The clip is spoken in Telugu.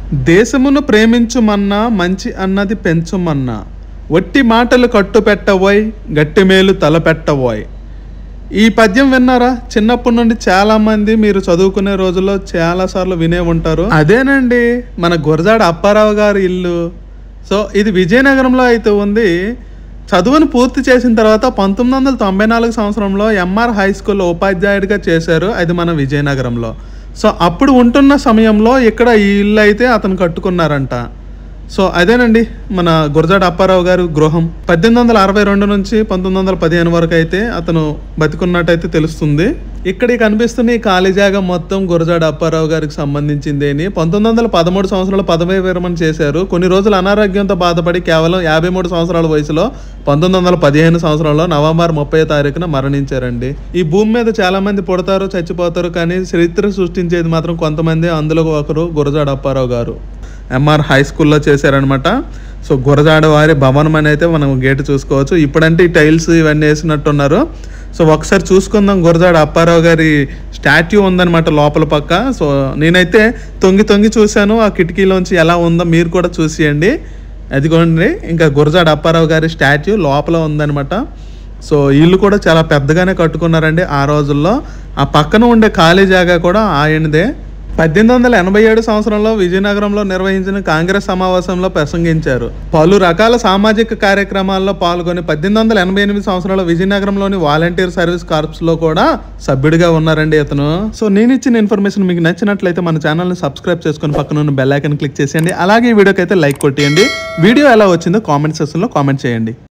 దేశమును ప్రేమించుమన్నా మంచి అన్నది పెంచుమన్నా వట్టి మాటలు కట్టు పెట్టబోయ్ గట్టి మేలు తలపెట్టబోయ్. ఈ పద్యం విన్నారా? చిన్నప్పటి నుండి చాలామంది మీరు చదువుకునే రోజుల్లో చాలాసార్లు వినే ఉంటారు. అదేనండి మన గురజాడ అప్పారావు గారి ఇల్లు. సో ఇది విజయనగరంలో అయితే ఉంది. చదువును పూర్తి చేసిన తర్వాత 1994 సంవత్సరంలో ఎంఆర్ హై స్కూల్లో ఉపాధ్యాయుడిగా చేశారు. అది మన విజయనగరంలో. సో అప్పుడు ఉంటున్న సమయంలో ఇక్కడ ఈ ఇల్లు అయితే అతను కట్టుకున్నారంట. సో అదేనండి మన గురజాడ అప్పారావు గారు గృహం. 1862 నుంచి 1915 వరకు అయితే అతను బతికున్నట్టయితే తెలుస్తుంది. ఇక్కడ కనిపిస్తున్న ఈ ఖాళీ జాగా మొత్తం గురజాడ అప్పారావు గారికి సంబంధించిందేని. 1913 సంవత్సరాలు పదవీ విరమణ చేశారు. కొన్ని రోజులు అనారోగ్యంతో బాధపడి కేవలం 53 సంవత్సరాల వయసులో 1915 సంవత్సరంలో నవంబర్ 30వ తారీఖున మరణించారండి. ఈ భూమి మీద చాలా మంది పుడతారు, చచ్చిపోతారు, కానీ చరిత్ర సృష్టించేది మాత్రం కొంతమంది. అందులో ఒకరు గురజాడ అప్పారావు గారు. ఎంఆర్ హై స్కూల్లో చేశారనమాట. సో గురజాడ వారి భవనం అని అయితే మనం గేటు చూసుకోవచ్చు. ఇప్పుడంటే ఈ టైల్స్ ఇవన్నీ వేసినట్టున్నారు. సో ఒకసారి చూసుకుందాం. గురజాడ అప్పారావు గారి స్టాట్యూ ఉందన్నమాట లోపల పక్క. సో నేనైతే తొంగి చూశాను ఆ కిటికీలోంచి ఎలా ఉందో మీరు కూడా చూసేయండి. అదిగోండి ఇంకా గురజాడ అప్పారావు గారి స్టాట్యూ లోపల ఉందన్నమాట. సో ఇల్లు కూడా చాలా పెద్దగానే కట్టుకున్నారండి ఆ రోజుల్లో. ఆ పక్కన ఉండే ఖాళీ జాగా కూడా ఆయనదే. 1887 సంవత్సరంలో విజయనగరంలో నిర్వహించిన కాంగ్రెస్ సమావేశంలో ప్రసంగించారు. పలు రకాల సామాజిక కార్యక్రమాల్లో పాల్గొని 1888 సంవత్సరంలో విజయనగరంలోని వాలంటీర్ సర్వీస్ కార్ప్స్లో కూడా సభ్యుడిగా ఉన్నారండి ఇతను. సో నేను ఇచ్చిన ఇన్ఫర్మేషన్ మీకు నచ్చినట్లయితే మన ఛానల్ని సబ్స్క్రైబ్ చేసుకుని పక్కన ఉన్న బెల్ ఐకాన్ క్లిక్ చేసేయండి. అలాగే ఈ వీడియోకి అయితే లైక్ కొట్టేయండి. వీడియో ఎలా వచ్చిందో కామెంట్ సెక్షన్లో కామెంట్ చేయండి.